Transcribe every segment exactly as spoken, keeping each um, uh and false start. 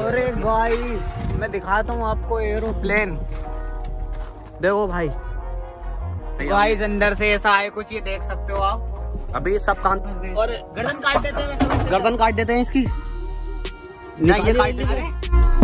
अरे गाइस मैं दिखाता हूँ आपको एरोप्लेन। देखो भाई गाइस अंदर से ऐसा आए कुछ, ये देख सकते हो आप। अभी सब कान और गर्दन काट देते हैं वैसे, गर्दन काट देते हैं इसकी। नहीं ये काट देते हैं।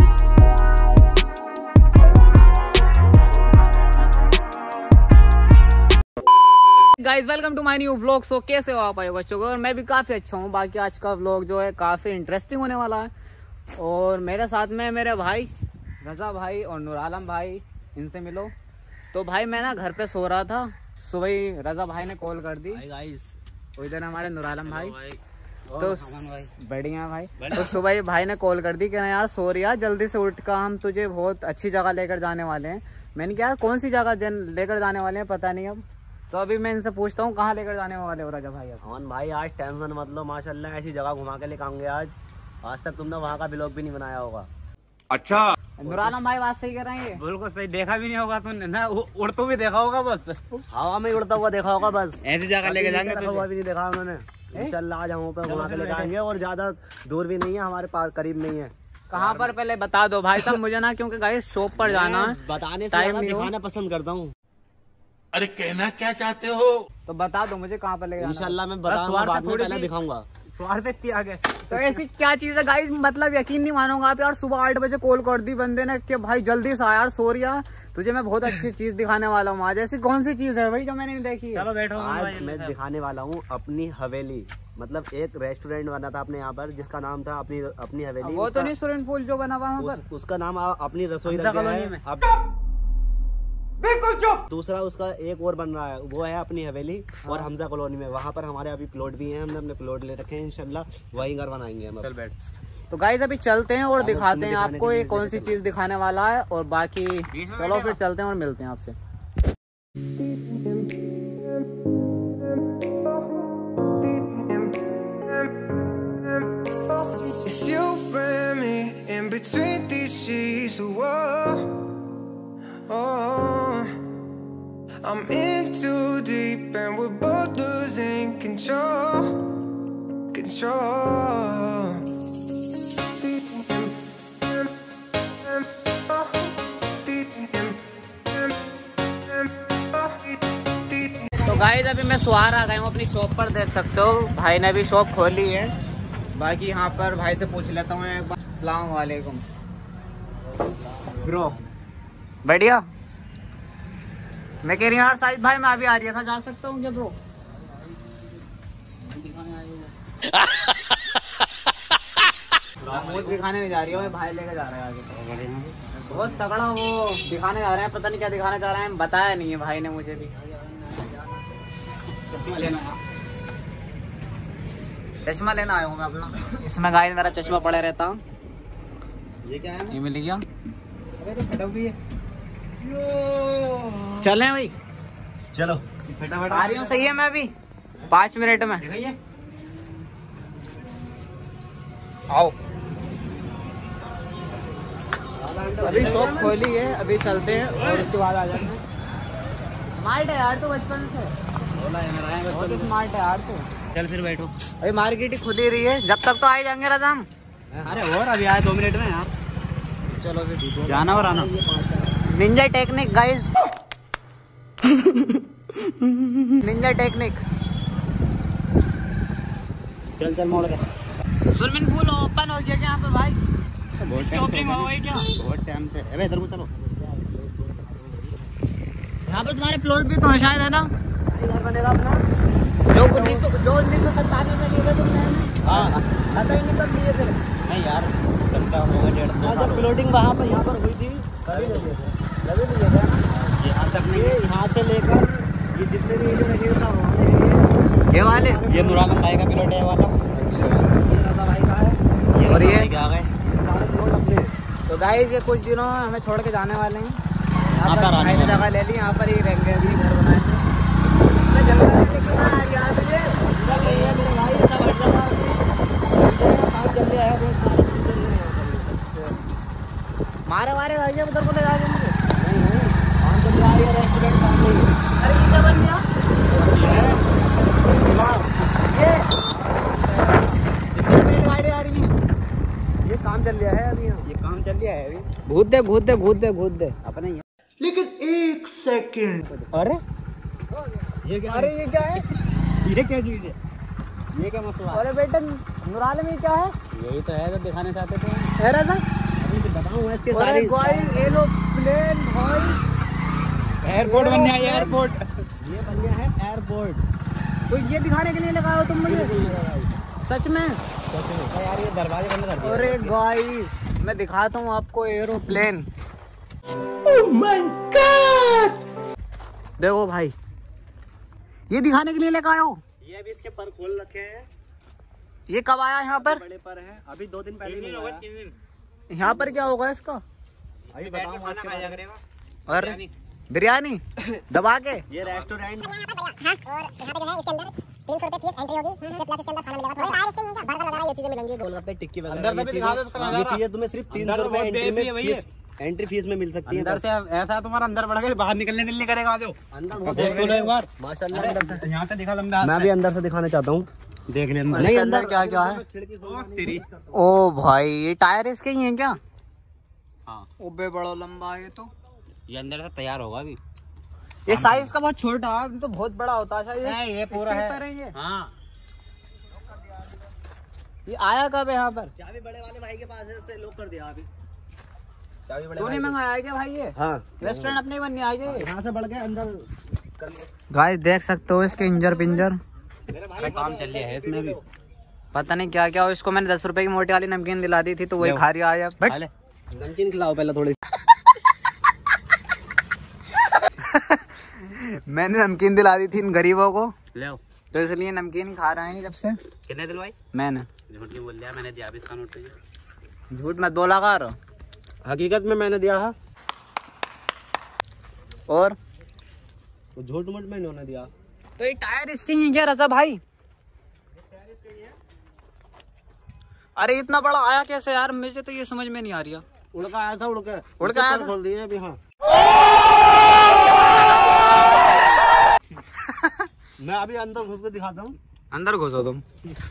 Guys welcome to my new vlog. So कैसे हो आप आए बच्चों को? और मैं भी काफी अच्छा हूँ। बाकी आज का व्लॉग जो है काफी इंटरेस्टिंग होने वाला है। और मेरे साथ में मेरे भाई रजा भाई और नूर आलम भाई, इनसे मिलो। तो भाई मैं ना घर पे सो रहा था, सुबह ही रजा भाई ने कॉल कर दी। गाइस वो इधर हमारे नूर आलम भाई, तो बढ़िया भाई। तो सुबह ही भाई ने कॉल कर दी कि यार सो रही, जल्दी से उठ का, हम तुझे बहुत अच्छी जगह लेकर जाने वाले हैं। मैंने कहा कौन सी जगह लेकर जाने वाले हैं पता नहीं अब। तो अभी मैं इनसे पूछता हूँ कहाँ लेकर जाने वाले हो रजा भाई? अमन भाई आज टेंशन मत लो, माशाल्लाह ऐसी जगह घुमा के लेके आऊंगे आज। आज तक तुमने वहाँ का ब्लॉग भी नहीं बनाया होगा। अच्छा नूर आलम भाई बात सही कर रहे हैं? बिल्कुल सही, देखा भी नहीं होगा तुमने ना, उड़तो भी देखा होगा बस, हवा में उड़ता हुआ देखा होगा बस। ऐसी जगह लेके जाएंगे तो हवा भी नहीं देखा उन्होंने। इंशाल्लाह आज हम ऊपर घुमा के लेके आएंगे और ज्यादा दूर भी नहीं है, हमारे पास करीब नहीं है। कहाँ पर पहले बता दो भाई साहब मुझे ना, क्योंकि गाइस शॉप पर जाना है। बताने से ज्यादा दिखाना पसंद करता हूँ। अरे कहना क्या चाहते हो? तो बता दो मुझे कहाँ पर लेके जाना है। इंशाल्लाह मैं बताऊंगा, बाद में पहले दिखाऊंगा। स्वार्थ इतनी आगे। तो ऐसी क्या चीज है गाइस, मतलब यकीन नहीं मानोगा आप यार। सुबह आठ बजे कॉल कर दी बंदे ने कि भाई जल्दी से आ यार, सो रिया तुझे मैं बहुत अच्छी चीज दिखाने वाला हूँ आज। ऐसी कौन सी चीज है भाई जो मैंने नहीं देखी? चलो बैठो। आज मैं दिखाने वाला हूँ अपनी हवेली। मतलब एक रेस्टोरेंट बना था अपने यहाँ पर जिसका नाम था अपनी अपनी हवेली। वो तो नहीं स्विमिंग पूल जो बना वहाँ पर, उसका नाम अपनी रसोई कॉलोनी में। बिल्कुल चुप। दूसरा उसका एक और बन रहा है, वो है अपनी हवेली। और हमजा कॉलोनी में, वहाँ पर हमारे अभी प्लॉट भी हैं, हमने अपने प्लॉट ले रखे हैं। इंशाल्लाह वहीं घर बनाएंगे हम। चल बैठ। तो गाइस अभी चलते हैं और दिखाते हैं आपको ये कौन सी चीज दिखाने वाला है। और बाकी चलो फिर चलते हैं और मिलते हैं आपसे। Oh, I'm in too deep and we're both losing control, control. तो गाइस अभी मैं सुहार आ गया हूँ अपनी शॉप पर, देख सकते हो भाई ने भी शॉप खोली है। बाकी यहाँ पर भाई से पूछ लेता हूँ एक बार। अस्सलाम वालेकुम ब्रो। बढ़िया। मैं कह रही हूँ यार साहिद भाई मैं अभी आ रही था, जा सकता हूँ क्या ब्रो? बहुत दिखाने नहीं जा रही हूँ, भाई लेके जा रहे हैं आगे। बहुत तगड़ा वो दिखाने जा रहे हैं, पता नहीं क्या दिखाने जा रहे हैं, बताया नहीं है भाई ने मुझे भी। चश्मा लेना चश्मा लेना आया हूँ मैं अपना। इसमें गाइस मेरा चश्मा पड़े रहता। ये क्या है? ये मिल गया। अरे तो फटा भी है। चलें भाई, चलो फटाफट आ रही हूँ। सही है, मैं अभी पाँच मिनट में। दिखाइए। आओ। अभी शॉप खोली है, अभी चलते हैं और उसके बाद आ जाते हैं। स्मार्ट है यार तो बचपन से, बहुत स्मार्ट है यार तो। चल फिर बैठो। अभी मार्केट ही खुली रही है, जब तक तो आ ही जाएंगे राजा हम। अरे और अभी आए दो मिनट में यार। चलो फिर जाना और आना। Ninja technique guys, ninja technique. चल चल मोड़ के। स्विमिंग पूल ओपन हो गया क्या यहाँ पर भाई? बहुत ओपनिंग हो गई क्या? बहुत टाइम से। अरे इधर को चलो। यहाँ पर तुम्हारे प्लॉट भी तो है शायद, है ना? घर बनेगा अपना, जो उन्नीस सौ जो उन्नीस सौ सत्तानवे में लिए थे तुमने। हाँ पता ही नहीं कब लिए थे। नहीं यार चलता होगा डेढ़ सौ। जब प्लॉटिंग वहाँ पर यहाँ पर हुई थी तभी लिए थे, तभी लिए थे ना। यहाँ तक नहीं, यहाँ से लेकर ये जितने भी एरिया लगे सब हमारे। ये वाले ये नूर आलम भाई का प्लॉट है वाला। अच्छा, ये राजा भाई का है। और ये आ गए सारे प्लॉट अपने। तो गाइस ये कुछ दिनों हमें छोड़ के जाने वाले हैं। यहाँ पर भाई ने जगह ले ली, यहाँ पर ही रहेंगे, अभी घर बनाए थे। मैं जंगल में लेके ना आ गया तुझे। मेरे भाई ऐसा बैठ जाता काम जल्दी आया। मारे मारे भाई जब उधर को ले जाके मुझे। नहीं नहीं काम जल्दी आ गया, रेस्टोरेंट काम नहीं। अरे ये क्या बन गया? ये इसमें पहले गाड़ी आ रही है। ये काम चल रहा है अभी यहाँ, ये काम चल रहा है अभी। घूद दे घूद दे घूद दे घूद दे अपने यहाँ। लेकिन एक सेकंड, अरे ये क्या? अरे ये क्या है? ये क्या चीज है? ये क्या मसला? अरे बेटा नुराल में क्या है? यही तो है जो दिखाने चाहते थे। है राजा? अभी तो बताऊँ इसके अरे सारे गाइस एरोप्लेन भाई, एयरपोर्ट बन गया है, एयरपोर्ट। ये बन गया है एयरपोर्ट। तो ये दिखाने के लिए लगाया हो तुम मुझे? सच में? तो यार ये दरवाजे बंद कर दिए। अरे गाइस मैं दिखाता हूँ आपको एरोप्लेन। Oh my God. देखो भाई, ये दिखाने के लिए लेकर आयो। ये अभी इसके पर खोल रखे हैं। ये कब आया यहाँ पर? बड़े पर हैं, अभी दो दिन पहले ही आया। यहाँ पर क्या होगा इसका? अभी बताऊँ इसके बारे में। और बिरयानी दबा के। ये रेस्टोरेंट और यहाँ पे जो है इसके अंदर तीन सौ रुपए फीस एंट्री होगी, उसके प्लस इसके अंदर खाना मिलेगा, थोड़ा टायर इसके बर्गर वगैरह ये चीजें मिलेंगी। गोलगप्पे टिक्की वगैरह अंदर से भी दिखा दो, ये ये चीजें तुम्हें सिर्फ तीन सौ रुपए एंट्री में फीस एंट्री फीस में मिल सकती है। अंदर से ऐसा तुम्हारा अंदर बढ़ गया, बाहर निकलने दिल नहीं करेगा। आ जाओ अंदर बहुत देख लो एक बार। माशाल्लाह अंदर से। यहाँ पे दिखा लंबे हाथ मैं भी अंदर से दिखाना चाहता हूँ, देखने अंदर। नहीं अंदर क्या क्या है? तेरी। ओ भाई ये टायर इसके ही हैं क्या? हाँ ओबे बड़ा लंबा है ये तो। ये अंदर से तैयार होगा अभी। ये साइज का बहुत छोटा है, तो बहुत बड़ा होता है शायद। है, ये पूरा इसके है। ऊपर ये हाँ ये आया कब है यहाँ पर? चाबी बड़े वाले भाई के पास है, इससे लॉक कर दिया अभी। चाबी बड़े तूने भाई मंगाया है क्या भाई ये? हाँ रेस्टोरेंट अपने बनने आ गए। यहाँ से बढ़ के अंदर। गाइस देख सकते हो इसके इंजर पिंजर। अरे काम चल रहा है इसमें भी। पता नहीं क्या क्या हो। इसको मैंने दस रुपए की मोटी वाली नमकीन दिला दी थी तो वही खा रही आया। बट ले। नमकीन खिलाओ पहले थोड़ी। मैंने नमकीन दिला दी थी इन गरीबों को, ले आओ। तो इसलिए नमकीन ही खा रहे हैं जब से। कितने दिलवाई? मैंने झूठ क्यों बोल दिया? मैंने दिया भी इसका नोट तुझे। झूठ मत बोला कर। हकीकत में मैंने दिया है और तो झूठ मूठ में इन्होंने दिया। तो ये टायर इसके ही है क्या रजा भाई? अरे इतना बड़ा आया कैसे यार? मुझे तो ये समझ में नहीं आ रही है। उड़ का आया था, उड़ के उड़ के आया था? खोल दिए अभी। हाँ मैं अभी अंदर घुस के दिखाता हूँ। अंदर घुसो तुम।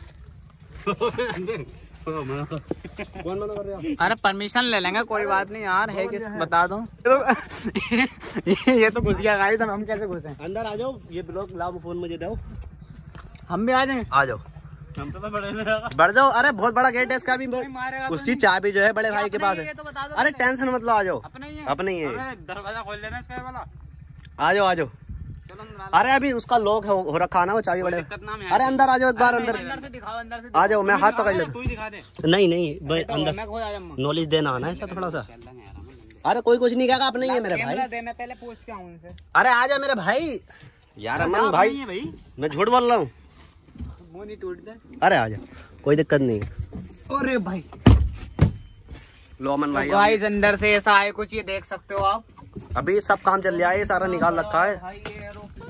कौन मना कर रहा है? अरे परमिशन ले लेंगे, कोई बात नहीं यार। है किस बता दो। ये, ये तो घुस गया गाइस, हम कैसे घुसे? अंदर आ जाओ। ये ब्लॉक लाओ, फोन मुझे दो। हम भी आ जाएंगे। आ जाओ, हम तो बड़े बढ़ जाओ। अरे बहुत बड़ा गेट है इसका भी। मारेगा तो उसकी चाबी जो है बड़े भाई के पास ये है। तो बता दो। अरे टेंशन मत लो, आ जाओ। अपने ही है। अपने ही है। अरे दरवाजा खोल लेना इसका वाला। आ जाओ आ जाओ। चलो अंदर अरे अभी उसका लॉक हो, हो रखा ना वो चाबी बड़े। दिक्कत ना में अरे अंदर आ जाओ एक बार। अंदर अंदर से दिखाओ, अंदर से आ जाओ, मैं हाथ पकड़ तू लेता। ही दिखा दे। नहीं नहीं भाई, अंदर मैं खोज आ जाऊंगा। नॉलेज देना आना है ऐसा थोड़ा सा। अरे कोई कुछ नहीं कहेगा, अपने ही है मेरे भाई। कैमरा दे, मैं पहले पूछ के आऊं उनसे। अरे आ जा मेरे भाई। यार अमन भाई, भाई मैं झूठ बोल रहा हूँ। मुंह नहीं टूट जाए। अरे आ जा, कोई दिक्कत नहीं है। अरे भाई लो अमन भाई, गाइस अंदर से ऐसा आए कुछ, ये देख सकते हो आप। अभी सब काम चल रहा है, ये सारा निकाल रखा है। भाई ये एरोप्लेन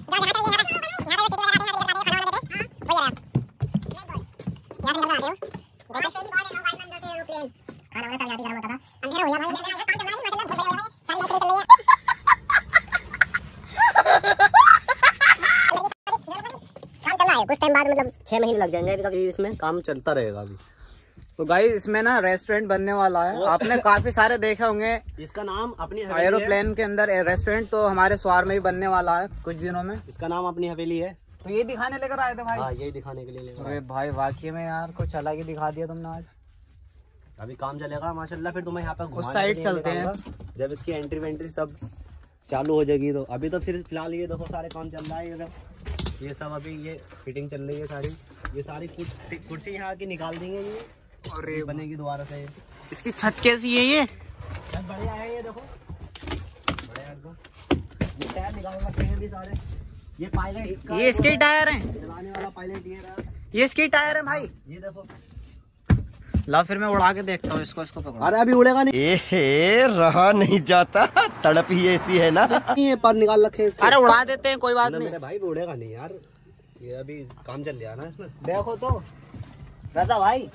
कुछ टाइम बाद मतलब छह महीने लग जाएंगे। अभी इसमें काम चलता रहेगा अभी। तो गाइस इसमें ना रेस्टोरेंट बनने वाला है। आपने काफी सारे देखे होंगे इसका नाम अपनी हवेली है। एरोप्लेन के अंदर रेस्टोरेंट, तो हमारे स्वार में भी बनने वाला है कुछ दिनों में। इसका नाम अपनी हवेली है। तो ये दिखाने लेकर आए थे भाई। हाँ यही दिखाने के लिए ले अरे भाई वाकई में यार कुछ अलग ही दिखा दिया तुमने आज। अभी काम चलेगा माशाल्लाह, फिर तुम्हें यहाँ पर घुमाने साइड के लिए चलते हैं। लेकर जब इसकी एंट्री वेंट्री सब चालू हो जाएगी। तो अभी तो फिर फिलहाल ये देखो सारे काम चल रहा है। ये देखो ये सब अभी ये फिटिंग चल रही है सारी। ये सारी कुर्सी कुर्सी यहाँ की निकाल देंगे ये, और ये बनेगी दोबारा से। इसकी छत कैसी है ये? सब बढ़िया है, ये देखो बढ़िया एकदम। ये टायर निकाल रखे हैं भी सारे। ये पायलट, ये इसके ही टायर हैं? चलाने वाला पायलट ये रहा। ये इसके टायर है भाई? ये देखो। ला फिर मैं उड़ा के देखता हूँ इसको। इसको पकड़ो। अरे अभी उड़ेगा नहीं। एहे, रहा नहीं जाता, तड़प ही ऐसी है ना। ये पर निकाल रखे हैं इसके। अरे उड़ा देते हैं, कोई बात ना नहीं। मेरे भाई भी उड़ेगा नहीं यार, ये अभी काम चल रहा है ना इसमें। देखो तो रजा भाई।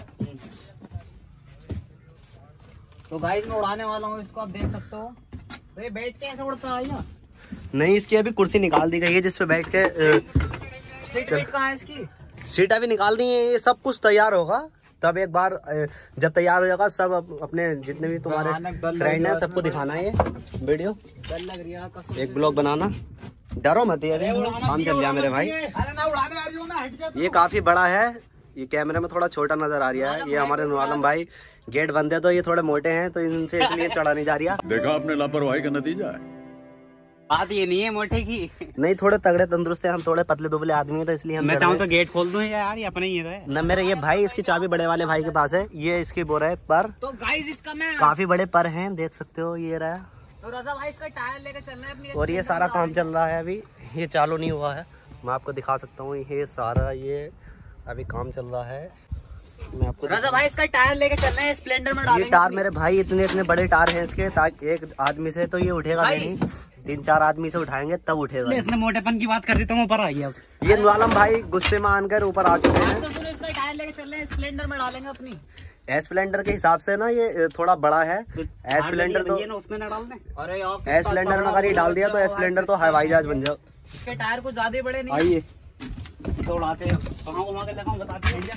तो गाइस मैं उड़ाने वाला हूँ इसको, आप देख सकते हो। तो ये बैठ के ऐसे उड़ता है या? नहीं, इसकी अभी कुर्सी निकाल दी गई है जिसपे बैठ के। सीट वेट कहाँ है इसकी? सीट अभी निकाल दी है, ये सब कुछ तैयार होगा। तब एक बार अ, जब तैयार हो जाएगा सब अप- अपने जितने भी तुम्हारे फ्रेंड हैं सबको दिखाना है ये वीडियो। डर लग रही है कसम। एक ब्लॉग बनाना, डरो मत यार, काम चल गया मेरे भाई। ये काफी बड़ा है, ये कैमरे में थोड़ा छोटा नजर आ रहा है। ये हमारे नूर आलम भाई गेट बंद है तो ये थोड़े मोटे हैं तो इनसे इसलिए चढ़ा नहीं जा रहा। देखा आपने लापरवाही का नतीजा है। बात ये नहीं है मोटे की। नहीं थोड़े तगड़े तंदुरुस्त है, हम थोड़े पतले दुबले आदमी हैं तो इसलिए हम मैं चढ़ चाहूँ रहे तो गेट खोल दूं यार, ये अपने ही है। हैं। न मेरे ये भाई, इसकी चाबी बड़े वाले भाई के पास है, ये इसकी बोरा है पर तो गाइस इसका मैं काफी बड़े पर हैं, देख सकते हो ये रहा। तो रजा भाई इसका टायर लेके चलना है अपनी। और ये सारा काम चल रहा है अभी, ये चालू नहीं हुआ है, मैं आपको दिखा सकता हूँ। ये सारा ये अभी काम चल रहा है, मैं आपको रजा भाई इसका टायर लेके चलना है, स्प्लेंडर में ये डालेंगे। टार मेरे भाई इतने इतने बड़े टार हैं इसके, ताकि एक आदमी से तो ये उठेगा भाई। नहीं, तीन चार आदमी से उठाएंगे तब उठेगा। इसने मोटेपन की बात कर दी तो मैं ऊपर आई अब। ये नूर आलम भाई गुस्से में आकर ऊपर आ चुके हैं। तो सुनो इसका टायर लेके चल रहे हैं, स्प्लेंडर में डालेंगे अपनी। एस्प्लेंडर के हिसाब से ना ये थोड़ा बड़ा है, एस्प्लेंडर तो उसमें न डाल दें। अरे यार एस्प्लेंडर में अगर ये डाल दिया तो एस्प्लेंडर तो हवाई जहाज बन जाओ। इसके टायर कुछ ज्यादा ही बड़े नहीं। आइए तो उड़ाते हैं, कहाँ घुमा के दिखाऊं बताते हैं।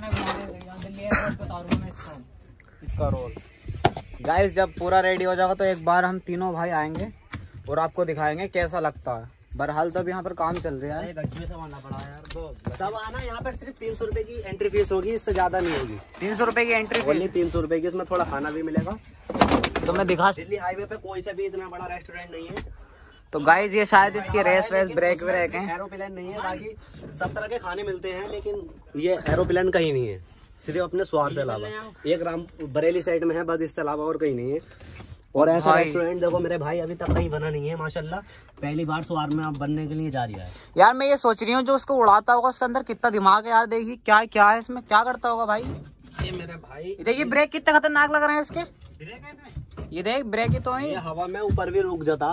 इसका रोल गाइस जब पूरा रेडी हो जाएगा तो एक बार हम तीनों भाई आएंगे और आपको दिखाएंगे कैसा लगता है। बहरहाल तो अभी यहाँ पर काम चल रहा है। सब आना पड़ा यार, सब आना। यहाँ पर सिर्फ तीन सौ रुपए की एंट्री फीस होगी, इससे ज्यादा नहीं होगी। तीन सौ रुपए की एंट्री ओनली तीन सौ रुपए की, इसमें थोड़ा खाना भी मिलेगा। तो मैं दिखा। दिल्ली हाईवे पे कोई सा भी इतना बड़ा रेस्टोरेंट नहीं है। तो गाइस ये शायद इसकी रेस वेस ब्रेक व्रेक है। एरोप्लेन नहीं है, बाकी सब तरह के खाने मिलते हैं, लेकिन ये एरोप्लेन कहीं नहीं है, सिर्फ अपने स्वार से अलावा। एक राम बरेली साइड में है बस, इससे अलावा और कहीं नहीं है। और ऐसा भाई। रेस्टोरेंट देखो मेरे भाई अभी तक कहीं बना नहीं है माशाल्लाह, पहली बार स्वार में आप बनने के लिए जा रही है। यार मैं ये सोच रही हूँ जो उसको उड़ाता होगा उसके अंदर कितना दिमाग है यार। देखिए क्या क्या है इसमें, क्या करता होगा भाई। ये मेरे भाई देखिए ब्रेक कितने खतरनाक लग रहे हैं इसके। ये देख ब्रेक ही तो है। ये हवा में ऊपर भी रुक जाता।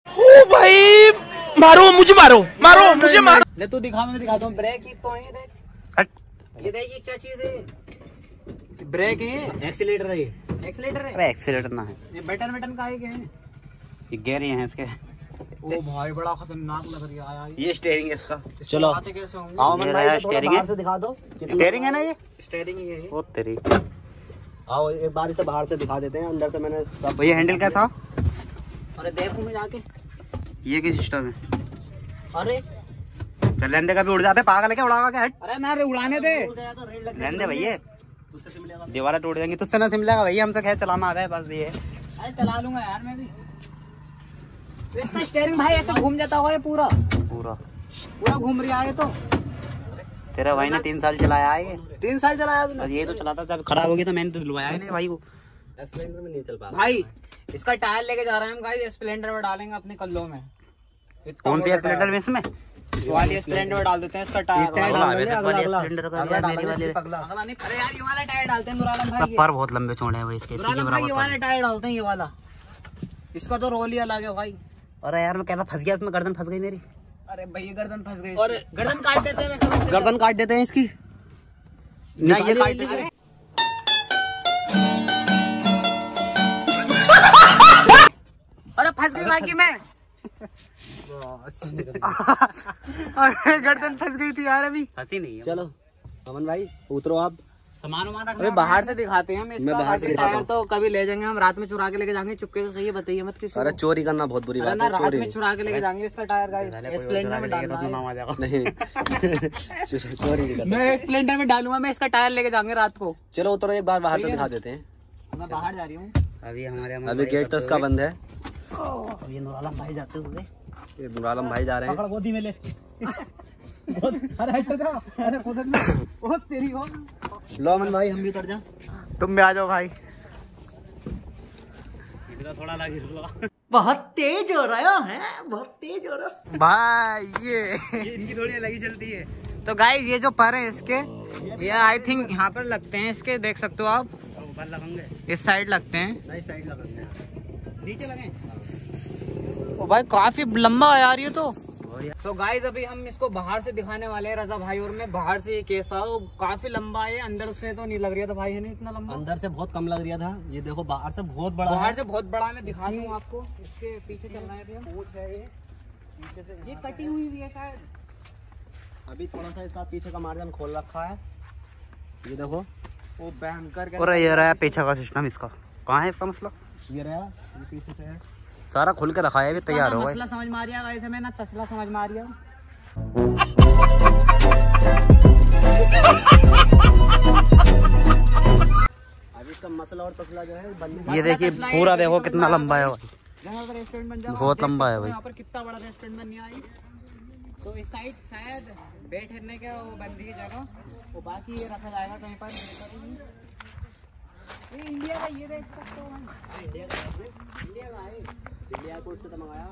भाई मारो मुझे, मारो मारो मुझे, मारो। ले तू दिखा, मैं दिखाता हूँ। ब्रेक ही तो है, देख। हट। ये देख ये क्या चीज है, ब्रेक है, एक्सीलेटर है ये। एक्सीलेटर है। अरे एक्सीलेटर ना है, ये बटन बटन का है क्या है? ये गेयर हैं इसके। ओ भाई बड़ा खतरनाक लग रही है यार। ये स्टेयरिंग है इसका। चलो बातें कैसे होंगी। आओ मन ये भाई रहा को थोड़ा steering बाहर है। से दिखा दो। स्टेयरिंग है ना ये। स्टेयरिंग ये है। ओ तेरी। आओ एक बार इसे बाहर से दिखा देते हैं, अंदर से मैंने सब। ये हैंडल कैसा? अरे देखूं मैं जाके। ये क्या सिस्टम है? अरे चल लेंदे का भी उड़ जाते, पागल है क्या, उड़ावा क्या? हट अरे ना रे उड़ाने दे। लेंदे भैया, दीवारा टूट जाएंगी तुझसे ना सिमलेगा भैया, हमसे खैर चलाना आ रहा है बस ये। अरे चला लूंगा यार मैं भी। तो इसका स्टेयरिंग भाई ऐसे घूम जाता होगा ये पूरा पूरा पूरा घूम रही है। तो तेरा भाई ने तीन साल चलाया है ये। तीन साल चलाया तूने। और ये तो चलाता था, खराब हो गया तो मैंने तो दिलवाया ही नहीं भाई को। स्प्लेंडर में नहीं चल पा रहा भाई इसका टायर लेके जा रहे हैं हम गाइस, स्प्लेंडर में डालेंगे अपने कल्लों में। कौन सी एक्सीलेटर में इसमें? वाली स्प्लेंडर में डाल देते हैं इसका टायर। टायर अगला डाल है, देंगे, वैसे वाली अगला, स्प्लेंडर का अगला यार डाल मेरी वाली। देंगे, अगला। अगला नहीं, अरे यार ये वाला टायर डालते हैं नूर आलम भाई। पर बहुत लंबे चौड़े हैं वो इसके, नूर इसी के आलम भाई ये बराबर वाला वाले। टायर डालते हैं, ये वाला। इसका तो रोल ही अलग है भाई। अरे यार मैं कहता फंस गया इसमें, गर्दन फंस गई मेरी। अरे भाई ये गर्दन फंस गई। और इसकी। गर्दन काट देते हैं वैसे। गर्दन काट देते हैं इसकी। ना ये काट निकालिए, दे। अरे फंस गई भाई की मैं। अरे गर्दन फंस गई थी यार अभी। फंसी नहीं है। चलो अमन भाई उतरो आप। सामान वामान अरे रखना। बाहर से दिखाते हैं हम इसका। मैं बाहर से बाकी दिखाता टायर हूँ। तो कभी ले जाएंगे हम, रात में चुरा के लेके जाएंगे चुपके से। सही है, बताइए मत किसी अरे को। चोरी करना बहुत बुरी अरे बात ना है, रात चोरी में चुरा के लेके जाएंगे इसका टायर गाइस। स्प्लेंडर में डालना है। नाम आ जाएगा। नहीं चोरी चोरी नहीं करना। मैं स्प्लेंडर में डालूंगा, मैं इसका टायर लेके जाएंगे रात को। चलो उतरो एक बार बाहर से दिखा देते हैं। मैं बाहर जा रही हूँ। अभी हमारे अभी गेट तो इसका बंद है। अब ये नूर आलम भाई जाते हुए ये नूर आलम भाई जा रहे हैं। गोदी में ले। अरे हट जा। अरे खुद बहुत तेरी हो। लो अमन भाई हम भी उतर जा। तुम भी आ जाओ भाई। थोड़ा लगी बहुत तेज हो रहा है, बहुत तेज हो रहा भाई ये। ये इनकी थोड़ी अलग ही चलती है। तो गाइस ये जो पर है इसके, ये आई थिंक यहाँ पर लगते हैं इसके, देख सकते हो आप। ऊपर लगाएंगे, इस साइड लगते हैं। नहीं साइड लगाते हैं। नीचे लगे। ओ भाई काफी लंबा है यार ये तो। सो so गाइस अभी हम इसको बाहर से दिखाने वाले हैं रजा भाई और मैं। बाहर से ये कैसा हो, काफी लंबा है, अंदर से तो नहीं लग रहा था भाई, है नहीं इतना लंबा। अंदर से बहुत कम लग रहा था, ये देखो बाहर से बहुत बड़ा बाहर है। से बहुत बड़ा, मैं दिखा दूँ आपको। इसके पीछे चलना है अभी हम। पूछ है ये पीछे से, ये कटी हुई भी है शायद। अभी थोड़ा सा इसका पीछे का मार्जिन खोल रखा है, ये देखो। वो भयंकर और ये रहा पीछे का सिस्टम इसका, कहाँ है इसका मसला? ये रहा, ये पीछे से है। सारा खुल के रखा है, अभी तैयार हो गया। मसला समझ में आ रहा है, ऐसे में ना तसला समझ में आ रहा है। अब इसका मसला और तसला जो है बनने। ये देखिए पूरा देखो कितना लंबा है भाई, जहाँ पर रेस्टोरेंट बन जाए बहुत लंबा है भाई। यहाँ पर कितना बड़ा रेस्टोरेंट बन गया है। तो इस साइड शायद बैठने के वो बंदी की जगह, वो बाकी ये रखा जाएगा कहीं पर। ये इंडिया का, ये देख सकते हो भाई, इंडिया का है, इंडिया का है। इंडिया कोर्ट से तो मंगाया।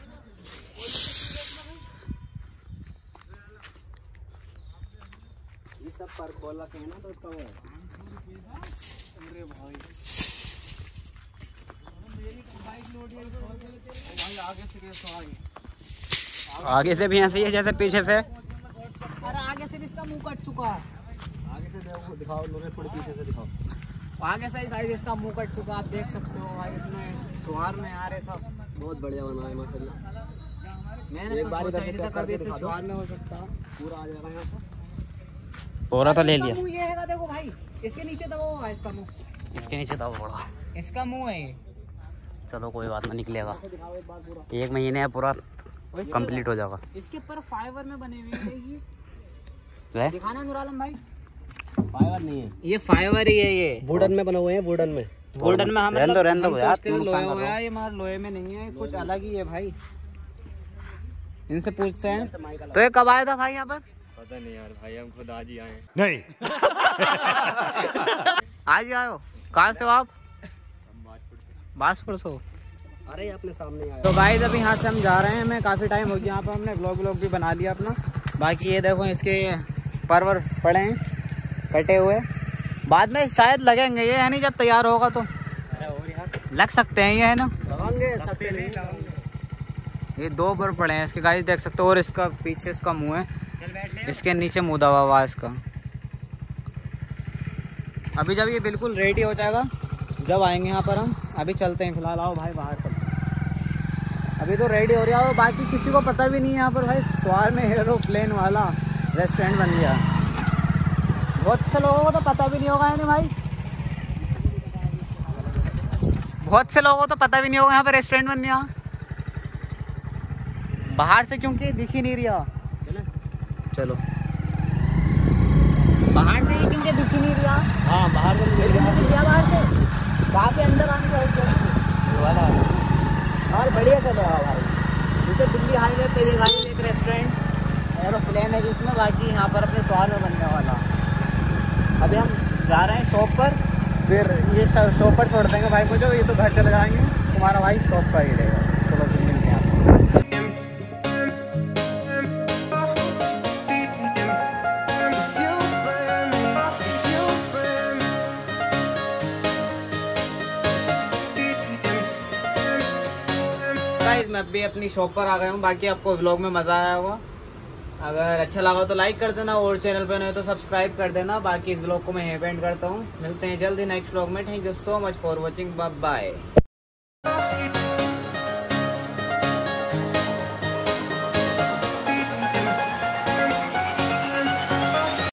ये सब पर खोल रखे हैं ना, तो उसका वो है। अरे भाई मेरी बाइक लोड है, भाई आगे से कैसे आई? आगे से भी ऐसे ही है जैसे पीछे से। अरे आगे से भी इसका मुंह कट चुका है। आगे से देखो, दिखाओ लोगे, थोड़ी पीछे से दिखाओ। आगे से गाइस इसका मुंह कट चुका, आप देख सकते हो भाई। इतने स्वार में आ रहे सब, बहुत बढ़िया बना है माशाल्लाह। मैंने एक बार सोचा इधर ही से था चेक कभी करके इतने दिखा दो। स्वार में हो सकता। पूरा आ जाएगा यहाँ पर। पूरा तो ले इसका लिया, मुंह ये है, देखो भाई इसके नीचे तो वो है इसका मुंह, इसके नीचे था बड़ा। इसका मुंह है ये। चलो कोई बात नहीं, निकलेगा। दिखाओ एक बार पूरा। एक महीने में पूरा कंप्लीट हो जाएगा। इसके ऊपर फाइबर में बने हुए हैं ये। है? दिखाना नूर आलम भाई, फाइबर नहीं है, ये फाइबर ही है। ये वुडन में बने हुए हैं, वुडन में। गोल्डन में हम रहने दो, रहने दो हम यार, सोचते थे तुम लोहे नुकसान कर हुआ रहे हो। है, ये मगर लोहे में नहीं है, कुछ अलग ही है भाई। इनसे पूछते हैं। तो ये कब आया था भाई यहाँ पर? पता नहीं यार भाई, हम खुद आज ही आए। नहीं। आज ही आयो? कहाँ से हो आप? बाजपुर से हो? अरे अपने सामने आया। तो गाइस अभी यहाँ से हम जा रहे हैं। हमें काफ़ी टाइम हो गया यहाँ पर, हमने ब्लॉग व्लॉग भी बना लिया अपना। बाकी ये देखो इसके परवर पड़े हैं कटे हुए, बाद में शायद लगेंगे ये, है नहीं? जब तैयार होगा तो लग सकते हैं ये, है ना? लगाएंगे, सकते नहीं लगाएंगे। ये दो पर पड़े हैं इसके गाइस, देख सकते हो। और इसका पीछे इसका मुंह है, इसके नीचे मुँह दबा हुआ है इसका। अभी जब ये बिल्कुल रेडी हो जाएगा, जब आएंगे यहाँ पर हम। अभी चलते हैं फिलहाल, आओ भाई बाहर चलते हैं। अभी तो रेडी हो रहा है, बाकी किसी को पता भी नहीं है यहाँ पर भाई स्वार में एरोप्लेन वाला रेस्टोरेंट बन गया। बहुत से लोगों को तो पता भी नहीं होगा, है ना भाई? बहुत से लोगों को तो पता भी नहीं होगा यहाँ पर रेस्टोरेंट बन गया बाहर से, क्योंकि दिख ही नहीं रहा। चलो बाहर से ही, क्योंकि दिख ही नहीं रहा। हाँ बाहर में दिख गया बाहर से, काफी अंदर आने का और बढ़िया चल रहा भाई। क्योंकि दिल्ली हाईवे पे ये भाई एक रेस्टोरेंट एरोप्लेन है जिसमें, बाकी यहाँ पर अपने स्वाद में बनने वाला। अभी हम जा रहे हैं शॉप पर, फिर ये शॉप पर छोड़ देंगे भाई को, जो ये तो घर चले जाएंगे। तुम्हारा भाई शॉप पर ही रहेगा। चलो फिर मिलते हैं आपको। It's you and me, it's you and me. Guys मैं अभी अपनी शॉप पर आ गया हूँ। बाकी आपको व्लॉग में मजा आया होगा। अगर अच्छा लगा तो लाइक कर देना, और चैनल पे नहीं तो सब्सक्राइब कर देना। बाकी इस व्लॉग को मैं यहीं पे एंड करता हूँ। मिलते हैं जल्दी नेक्स्ट व्लॉग में। Thank you so much for watching, bye bye.